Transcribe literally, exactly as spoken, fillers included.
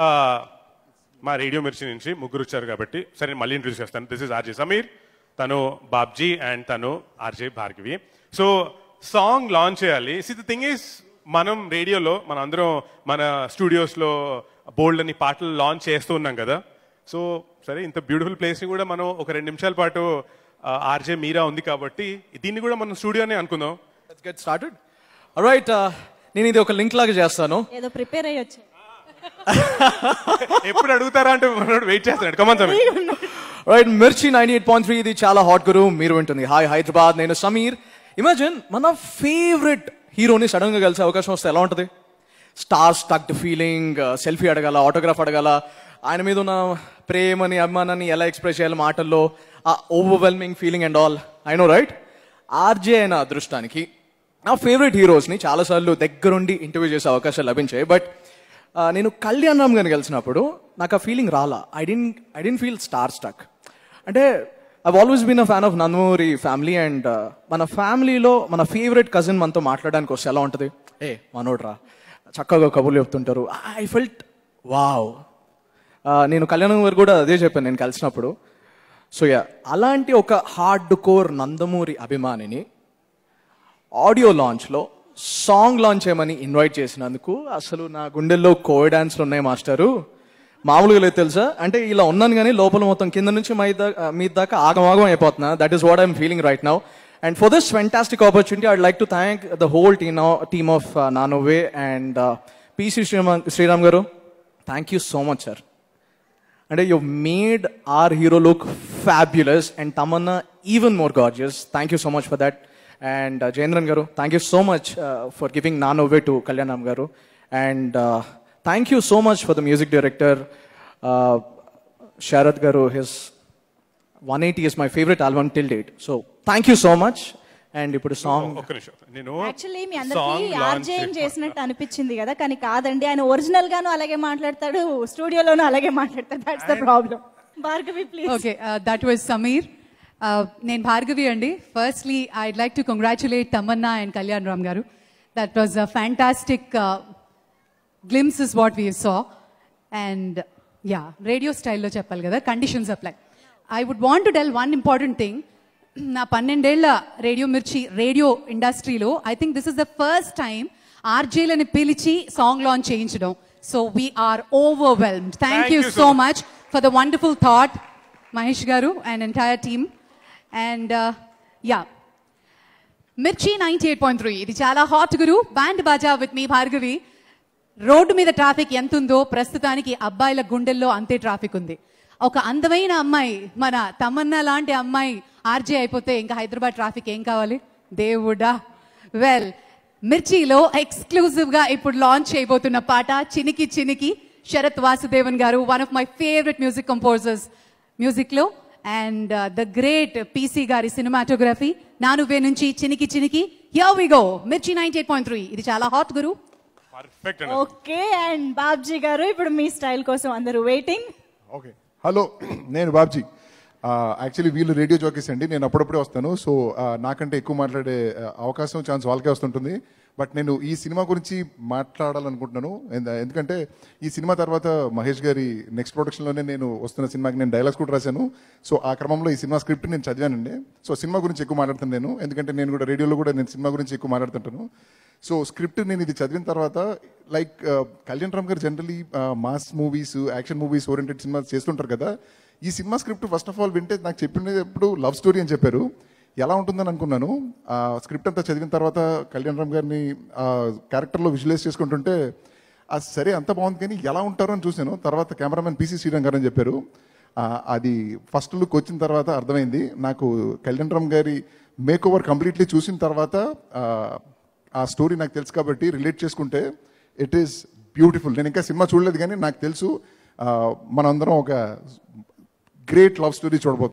మా రేడియో మిర్చి నుంచి ముగ్గురు వచ్చారు కాబట్టి సరే నేను మళ్ళీ ఇంట్రడ్యూస్ చేస్తాను. దిస్ ఇస్ ఆర్జే సమీర్, తను బాబ్జీ అండ్ తను RJ Bhargavi. So song launch చేయాలి. సి ది థింగ్ ఈస్, మనం రేడియోలో మన అందరం మన స్టూడియోస్లో బోల్డ్ అని పాటలు లాంచ్ చేస్తూ ఉన్నాం కదా. సో సరే ఇంత బ్యూటిఫుల్ ప్లేస్ని కూడా మనం ఒక రెండు నిమిషాల పాటు ఆర్జే మీరా ఉంది కాబట్టి దీన్ని కూడా మనం స్టూడియోనే అనుకుందాం. Let's get started. ఆల్రైట్, నేను ఇది ఒక లింక్ లాగా చేస్తాను. ఏదో ప్రిపేర్ అయ్యొచ్చు. ఎప్పుడు అడుగుతారా అంటే వెయిట్ చేస్తాడు. Come on Sameer. Right, Mirchi ninety eight point three ఇది చాలా హాట్ గురు. మీరు వింటుంది హాయ్ హైదరాబాద్, నేను సమీర్. ఇమాజిన్ మన ఫేవరెట్ హీరోని సడన్ గా కలిసే అవకాశం వస్తే ఎలా ఉంటుంది? స్టార్ స్టక్డ్ ఫీలింగ్, సెల్ఫీ అడగాల, ఆటోగ్రాఫ్ అడగాల, ఆయన మీద ఉన్న ప్రేమని అభిమానాన్ని ఎలా ఎక్స్ప్రెస్ చేయాలి మాటల్లో, ఆ overwhelming feeling and all. I know right. RJ అయిన అదృష్టానికి నా ఫేవరెట్ హీరోస్ని చాలాసార్లు దగ్గరుండి ఇంటర్వ్యూ చేసే అవకాశాలు లభించాయి. బట్ నేను కళ్యాణ్ రామ్ గారిని కలిసినప్పుడు నాకు ఆ ఫీలింగ్ రాలా. I didn't I didn't feel star struck. అంటే I've always been a fan of Nandamuri family. And మన ఫ్యామిలీలో మన ఫేవరెట్ కజిన్ మనతో మాట్లాడడానికి వస్తే ఎలా ఉంటుంది? ఏ మనోడ్రా, చక్కగా కబుర్లు చెప్తుంటారు. I felt wow. నేను కళ్యాణం గారు కూడా అదే చెప్పాను నేను కలిసినప్పుడు. సో యా, అలాంటి ఒక హార్డ్ కోర్ నందమూరి అభిమానిని ఆడియో లాంచ్లో సాంగ్ లాంచ్ చేయమని ఇన్వైట్ చేసినందుకు అసలు నా గుండెల్లో కోవి డాన్స్లు ఉన్నాయి మాస్టరు. మామూలుగా లేదు తెలుసా. అంటే ఇలా ఉన్నాను కానీ లోపల మొత్తం కింద నుంచి మీ దాకా మీ దాకా ఆగమాగం అయిపోతున్నా. That is what I'm feeling right now. And for this fantastic opportunity I'd like to thank the whole team team of Naa Nuvve and PC Sreeram Sreeram garu. Thank you so much sir. అంటే you made our hero look fabulous and Tamannaah even more gorgeous. Thank you so much for that. And Jayendran garu, thank you so much for giving Naa Nuvve to Kalyanam garu. And thank you so much for the music director Sharath garu. His one eighty is my favourite album till date. So thank you so much. And ఇప్పుడు song actually మీ అందరికీ RJ చేసినట్టు అనిపించింది కదా, కానీ కాదండి. ఆయన original గాను అలాగే మాట్లాడతాడు, స్టూడియోలోనూ అలాగే మాట్లాడతాడు. That's the problem. Bhargavi please. Okay, that was Sameer. నేను భార్గవి అండి. Firstly I'd like to congratulate Tamannaah and Kalyan Ram garu. That was a fantastic glimpse is what we saw. And yeah, radio స్టైల్లో చెప్పాలి కదా, conditions apply. I would want to tell one important thing. నా పన్నెండేళ్ల radio Mirchi radio ఇండస్ట్రీలో I think this is the first time ఆర్జేలని పిలిచి song launch చేయించడం. So we are overwhelmed. Thank you so much for the wonderful thought Mahesh garu and entire team. And yeah, Mirchi ninety eight point three ఇది చాలా hot గురు. Band Baaja with me Bhargavi. Road మీద traffic ఎంత ఉందో ప్రస్తుతానికి అబ్బాయిల గుండెల్లో అంతే ట్రాఫిక్ ఉంది. ఒక అందమైన అమ్మాయి, మన తమన్నా లాంటి అమ్మాయి ఆర్జే అయిపోతే ఇంకా హైదరాబాద్ ట్రాఫిక్ ఏం కావాలి దేవుడా. వెల్, మిర్చిలో ఎక్స్క్లూజివ్గా ఇప్పుడు లాంచ్ చేయబోతున్న పాట చినికి చినికి. Sharath Vasudevan garu, one of my favourite music composers మ్యూజిక్లో. అండ్ ద గ్రేట్ పీసీ గారి సినిమాటోగ్రఫీ. నానువే నుంచి చినికి చినికి. Here we go. Mirchi ninety eight point three ఇది చాలా హాట్ గురు. ఓకే, అండ్ బాబ్జీ గారు ఇప్పుడు మీ స్టైల్ కోసం అందరూ వెయిటింగ్. ఓకే, హలో, నేను బాబ్జీ. యాక్చువల్లీ వీళ్ళు రేడియో జాకీస్ అండి. నేను అప్పుడప్పుడే వస్తాను. సో నాకంటే ఎక్కువ మాట్లాడే అవకాశం ఛాన్స్ వాళ్ళకే వస్తుంటుంది. బట్ నేను ఈ సినిమా గురించి మాట్లాడాలనుకుంటున్నాను. ఎందుకంటే ఈ సినిమా తర్వాత మహేష్ గారి నెక్స్ట్ ప్రొడక్షన్లోనే నేను వస్తున్న సినిమాకి నేను డైలాగ్స్ కూడా రాశాను. సో ఆ క్రమంలో ఈ సినిమా స్క్రిప్ట్ నేను చదివానండి. సో సినిమా గురించి ఎక్కువ మాట్లాడుతాను నేను, ఎందుకంటే నేను కూడా రేడియోలో కూడా నేను సినిమా గురించి ఎక్కువ మాట్లాడుతుంటాను. సో స్క్రిప్ట్ నేను ఇది చదివిన తర్వాత like Kalyan Ram garu generally mass movies, action movies oriented cinemas చేస్తుంటారు కదా. ఈ cinema script first of all వింటే నాకు చెప్పినప్పుడు లవ్ స్టోరీ అని చెప్పారు. ఎలా ఉంటుందని అనుకున్నాను. ఆ స్క్రిప్ట్ అంతా చదివిన తర్వాత కళ్యాణ్ రామ్ గారిని ఆ క్యారెక్టర్లో విజువలైజ్ చేసుకుంటుంటే ఆ సరే అంత బాగుంది, కానీ ఎలా ఉంటారో అని చూశాను. తర్వాత కెమెరామెన్ పిసి శ్రీరామ్ గారు అని చెప్పారు. అది ఫస్ట్ లుక్ వచ్చిన తర్వాత అర్థమైంది నాకు. కళ్యాణ్ రామ్ గారి మేక్ ఓవర్ కంప్లీట్లీ చూసిన తర్వాత ఆ స్టోరీ నాకు తెలుసు కాబట్టి రిలేట్ చేసుకుంటే ఇట్ ఈస్ బ్యూటిఫుల్. నేను ఇంకా సినిమా చూడలేదు కానీ నాకు తెలుసు మనందరం ఒక గ్రేట్ లవ్ స్టోరీ చూడబోతున్నాం.